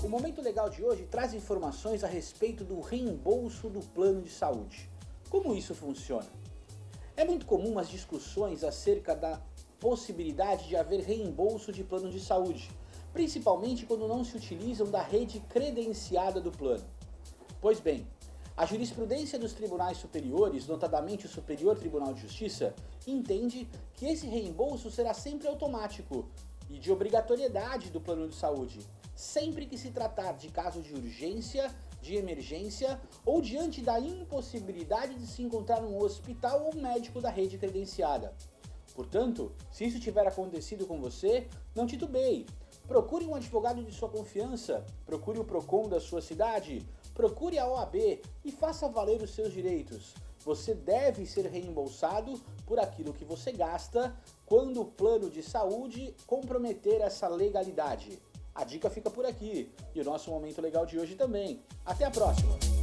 O Momento Legal de hoje traz informações a respeito do reembolso do plano de saúde. Como isso funciona? É muito comum as discussões acerca da possibilidade de haver reembolso de plano de saúde, principalmente quando não se utilizam da rede credenciada do plano. Pois bem, a jurisprudência dos tribunais superiores, notadamente o Superior Tribunal de Justiça, entende que esse reembolso será sempre automático e de obrigatoriedade do plano de saúde, sempre que se tratar de caso de urgência, de emergência ou diante da impossibilidade de se encontrar um hospital ou médico da rede credenciada. Portanto, se isso tiver acontecido com você, não titubeie. Procure um advogado de sua confiança, procure o PROCON da sua cidade, procure a OAB e faça valer os seus direitos. Você deve ser reembolsado por aquilo que você gasta quando o plano de saúde comprometer essa legalidade. A dica fica por aqui e o nosso Momento Legal de hoje também. Até a próxima!